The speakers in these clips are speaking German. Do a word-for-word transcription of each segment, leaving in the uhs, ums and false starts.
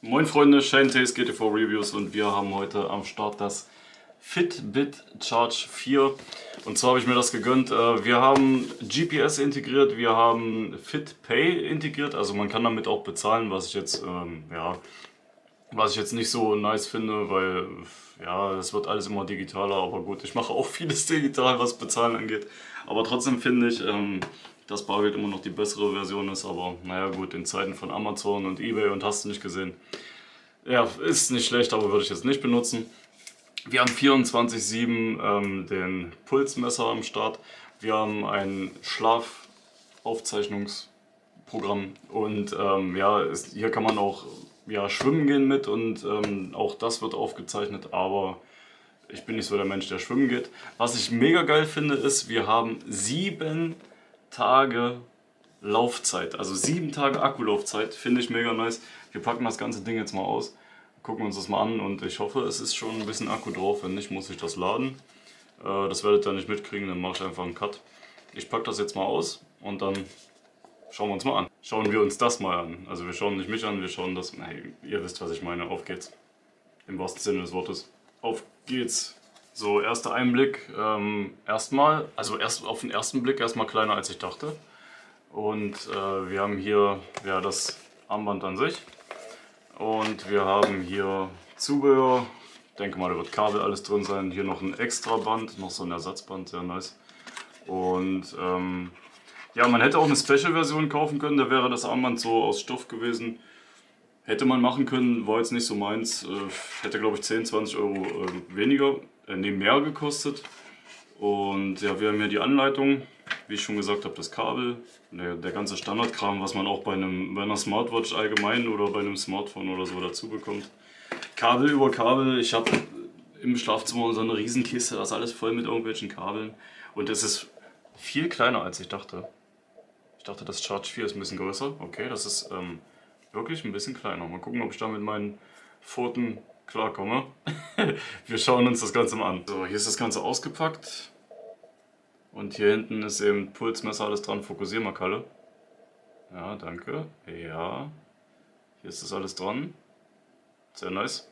Moin Freunde, Shane Taste G T V Reviews und wir haben heute am Start das Fitbit Charge vier. Und zwar habe ich mir das gegönnt. Wir haben G P S integriert, wir haben FitPay integriert, also man kann damit auch bezahlen, was ich jetzt, ähm, ja, was ich jetzt nicht so nice finde, weil ja, es wird alles immer digitaler, aber gut, ich mache auch vieles digital, was Bezahlen angeht. Aber trotzdem finde ich, ähm, dass Bargeld immer noch die bessere Version ist, aber naja gut, in Zeiten von Amazon und eBay und hast du nicht gesehen. Ja, ist nicht schlecht, aber würde ich jetzt nicht benutzen. Wir haben vierundzwanzig sieben ähm, den Pulsmesser am Start. Wir haben ein Schlafaufzeichnungsprogramm und ähm, ja, ist, hier kann man auch ja, schwimmen gehen mit und ähm, auch das wird aufgezeichnet, aber ich bin nicht so der Mensch, der schwimmen geht. Was ich mega geil finde, ist, wir haben sieben Tage Laufzeit, also sieben Tage Akkulaufzeit, finde ich mega nice. Wir packen das ganze Ding jetzt mal aus, gucken uns das mal an und ich hoffe, es ist schon ein bisschen Akku drauf. Wenn nicht, muss ich das laden. Äh, das werdet ihr nicht mitkriegen, dann mache ich einfach einen Cut. Ich packe das jetzt mal aus und dann schauen wir uns mal an. Schauen wir uns das mal an. Also wir schauen nicht mich an, wir schauen das. Hey, ihr wisst, was ich meine. Auf geht's. Im wahrsten Sinne des Wortes. Auf geht's. So, erster Einblick. Ähm, erstmal, also erst auf den ersten Blick erstmal kleiner als ich dachte. Und äh, wir haben hier ja, das Armband an sich. Und wir haben hier Zubehör. Ich denke mal, da wird Kabel alles drin sein. Hier noch ein extra Band, noch so ein Ersatzband, sehr nice. Und ähm, ja, man hätte auch eine Special-Version kaufen können, da wäre das Armband so aus Stoff gewesen. Hätte man machen können, war jetzt nicht so meins. Äh, hätte glaube ich zehn, zwanzig Euro äh, weniger, äh, nee, mehr gekostet. Und ja, wir haben hier die Anleitung, wie ich schon gesagt habe, das Kabel, der, der ganze Standardkram, was man auch bei, einem, bei einer Smartwatch allgemein oder bei einem Smartphone oder so dazu bekommt. Kabel über Kabel, ich habe im Schlafzimmer so eine Riesenkiste, das ist alles voll mit irgendwelchen Kabeln. Und es ist viel kleiner als ich dachte. Ich dachte, das Charge vier ist ein bisschen größer. Okay, das ist ähm, wirklich ein bisschen kleiner. Mal gucken, ob ich da mit meinen Pfoten klarkomme. Wir schauen uns das Ganze mal an. So, hier ist das Ganze ausgepackt. Und hier hinten ist eben Pulsmesser, alles dran. Fokussier mal, Kalle. Ja, danke. Ja. Hier ist das alles dran. Sehr nice.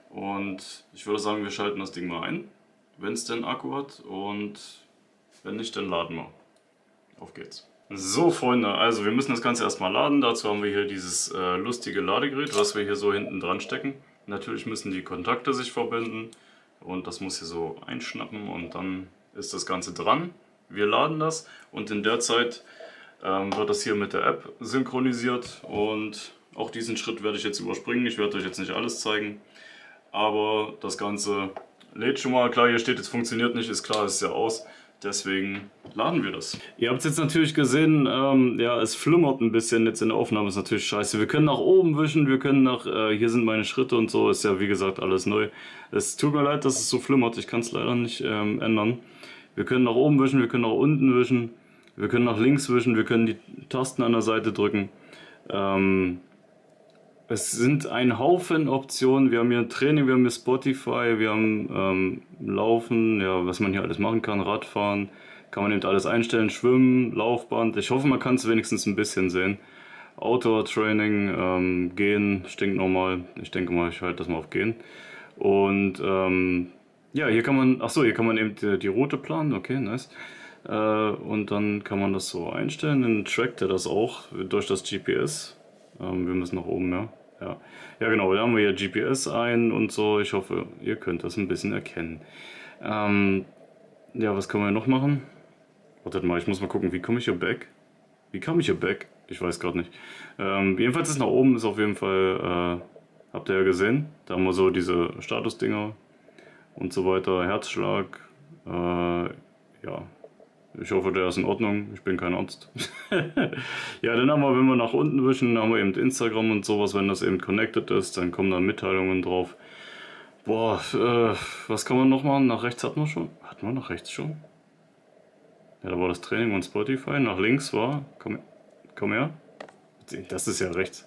Und ich würde sagen, wir schalten das Ding mal ein, wenn es denn Akku hat. Und wenn nicht, dann laden wir. Auf geht's. So Freunde, also wir müssen das Ganze erstmal laden. Dazu haben wir hier dieses äh, lustige Ladegerät, was wir hier so hinten dran stecken. Natürlich müssen die Kontakte sich verbinden und das muss hier so einschnappen und dann ist das Ganze dran. Wir laden das und in der Zeit ähm, wird das hier mit der App synchronisiert und auch diesen Schritt werde ich jetzt überspringen. Ich werde euch jetzt nicht alles zeigen, aber das Ganze lädt schon mal. Klar, hier steht jetzt funktioniert nicht, ist klar, ist ja aus. Deswegen laden wir das. Ihr habt es jetzt natürlich gesehen, ähm, ja, es flimmert ein bisschen jetzt in der Aufnahme, ist natürlich scheiße. Wir können nach oben wischen, wir können nach, äh, hier sind meine Schritte und so, ist ja wie gesagt alles neu. Es tut mir leid, dass es so flimmert, ich kann es leider nicht ähm, ändern. Wir können nach oben wischen, wir können nach unten wischen, wir können nach links wischen, wir können die Tasten an der Seite drücken. Ähm, Es sind ein Haufen Optionen. Wir haben hier Training, wir haben hier Spotify, wir haben ähm, Laufen, ja, was man hier alles machen kann, Radfahren, kann man eben alles einstellen, Schwimmen, Laufband. Ich hoffe, man kann es wenigstens ein bisschen sehen. Outdoor-Training, ähm, Gehen, stinknormal. Ich denke mal, ich halte das mal auf Gehen. Und ähm, ja, hier kann man, achso, hier kann man eben die, die Route planen, okay, nice. Äh, und dann kann man das so einstellen, dann trackt er das auch durch das G P S. Ähm, wir müssen nach oben, ja. Ja. Ja genau, da haben wir hier G P S ein und so. Ich hoffe, ihr könnt das ein bisschen erkennen. Ähm, ja, was können wir noch machen? Wartet mal, ich muss mal gucken, wie komme ich hier back? Wie kam ich hier back? Ich weiß gerade nicht. Ähm, jedenfalls ist nach oben, ist auf jeden Fall, äh, habt ihr ja gesehen. Da haben wir so diese Statusdinger und so weiter. Herzschlag, äh, ja. Ich hoffe, der ist in Ordnung. Ich bin kein Arzt. Ja, dann haben wir, wenn wir nach unten wischen, haben wir eben Instagram und sowas. Wenn das eben connected ist, dann kommen da Mitteilungen drauf. Boah, äh, was kann man noch machen? Nach rechts hatten wir schon. Hatten wir nach rechts schon? Ja, da war das Training und Spotify. Nach links war, komm, komm her. Das ist ja rechts.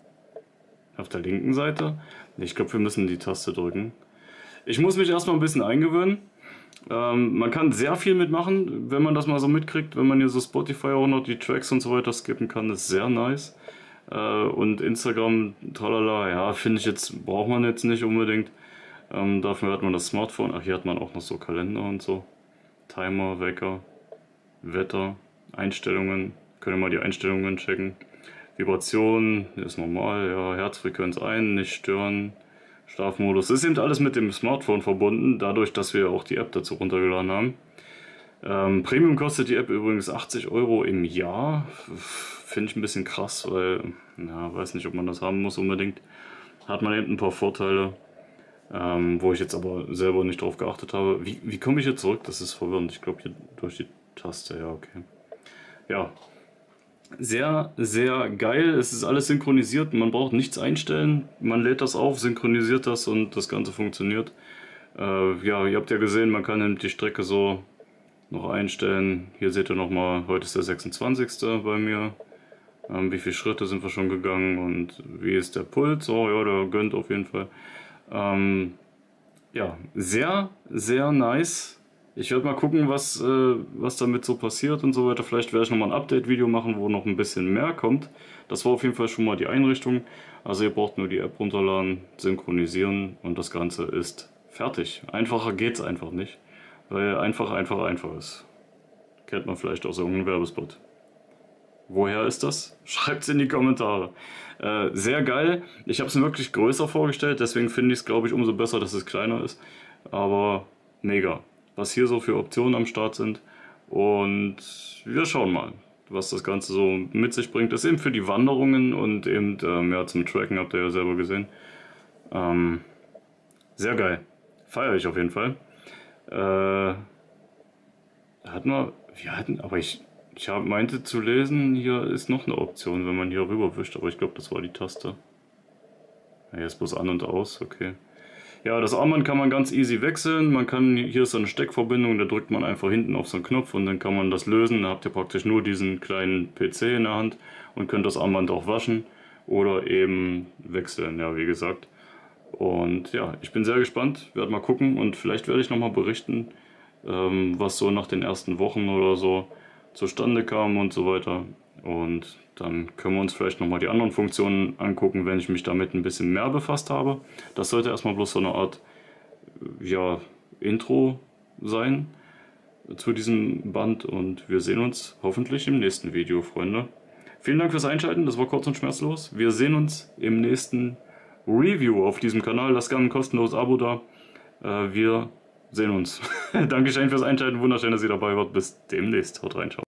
Auf der linken Seite. Ich glaube, wir müssen die Taste drücken. Ich muss mich erstmal ein bisschen eingewöhnen. Ähm, man kann sehr viel mitmachen, wenn man das mal so mitkriegt, wenn man hier so Spotify auch noch die Tracks und so weiter skippen kann, das ist sehr nice. Äh, und Instagram, tralala, ja, finde ich jetzt, braucht man jetzt nicht unbedingt. Ähm, dafür hat man das Smartphone. Ach, hier hat man auch noch so Kalender und so. Timer, Wecker, Wetter, Einstellungen. Können wir mal die Einstellungen checken. Vibration ist normal, ja, Herzfrequenz ein, nicht stören. Schlafmodus. Das ist eben alles mit dem Smartphone verbunden, dadurch, dass wir auch die App dazu runtergeladen haben. Ähm, Premium kostet die App übrigens achtzig Euro im Jahr. Finde ich ein bisschen krass, weil, ja, weiß nicht, ob man das haben muss unbedingt. Hat man eben ein paar Vorteile, ähm, wo ich jetzt aber selber nicht drauf geachtet habe. Wie, wie komme ich jetzt zurück? Das ist verwirrend. Ich glaube hier durch die Taste, ja, okay. Ja. Sehr, sehr geil. Es ist alles synchronisiert. Man braucht nichts einstellen. Man lädt das auf, synchronisiert das und das Ganze funktioniert. Äh, ja, ihr habt ja gesehen, man kann die Strecke so noch einstellen. Hier seht ihr nochmal, heute ist der sechsundzwanzigste bei mir. Ähm, wie viele Schritte sind wir schon gegangen und wie ist der Puls? Oh ja, der gönnt auf jeden Fall. Ähm, ja, sehr, sehr nice. Ich werde mal gucken, was, äh, was damit so passiert und so weiter. Vielleicht werde ich nochmal ein Update-Video machen, wo noch ein bisschen mehr kommt. Das war auf jeden Fall schon mal die Einrichtung. Also ihr braucht nur die App runterladen, synchronisieren und das Ganze ist fertig. Einfacher geht es einfach nicht, weil einfach, einfach, einfach ist. Kennt man vielleicht aus irgendeinem Werbespot. Woher ist das? Schreibt es in die Kommentare. Äh, sehr geil. Ich habe es mir wirklich größer vorgestellt, deswegen finde ich es, glaube ich, umso besser, dass es kleiner ist. Aber mega. Was hier so für Optionen am Start sind. Und wir schauen mal, was das Ganze so mit sich bringt. Das ist eben für die Wanderungen und eben ähm, ja, zum Tracken, habt ihr ja selber gesehen. Ähm, sehr geil. Feiere ich auf jeden Fall. Äh, hatten wir, wir hatten, aber ich, ich hab, meinte zu lesen, hier ist noch eine Option, wenn man hier rüber wischt, aber ich glaube, das war die Taste. Ja, hier ist bloß an und aus, okay. Ja, das Armband kann man ganz easy wechseln. Man kann, hier ist so eine Steckverbindung, da drückt man einfach hinten auf so einen Knopf und dann kann man das lösen. Da habt ihr praktisch nur diesen kleinen P C in der Hand und könnt das Armband auch waschen oder eben wechseln, ja, wie gesagt. Und ja, ich bin sehr gespannt, werde mal gucken und vielleicht werde ich nochmal berichten, ähm, was so nach den ersten Wochen oder so zustande kam und so weiter. Und dann können wir uns vielleicht nochmal die anderen Funktionen angucken, wenn ich mich damit ein bisschen mehr befasst habe. Das sollte erstmal bloß so eine Art ja, Intro sein zu diesem Band und wir sehen uns hoffentlich im nächsten Video, Freunde. Vielen Dank fürs Einschalten, das war kurz und schmerzlos. Wir sehen uns im nächsten Review auf diesem Kanal. Lasst gerne ein kostenloses Abo da. Wir sehen uns. Dankeschön fürs Einschalten, wunderschön, dass ihr dabei wart. Bis demnächst. Haut rein, ciao.